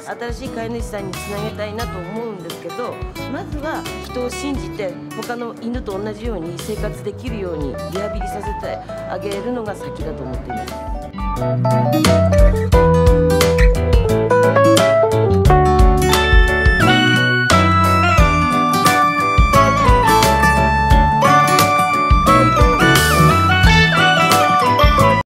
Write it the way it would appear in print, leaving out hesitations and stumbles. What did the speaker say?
新しい飼い主さんにつなげたいなと思うんですけど、まずは人を信じて他の犬と同じように生活できるようにリハビリさせてあげるのが先だと思っています。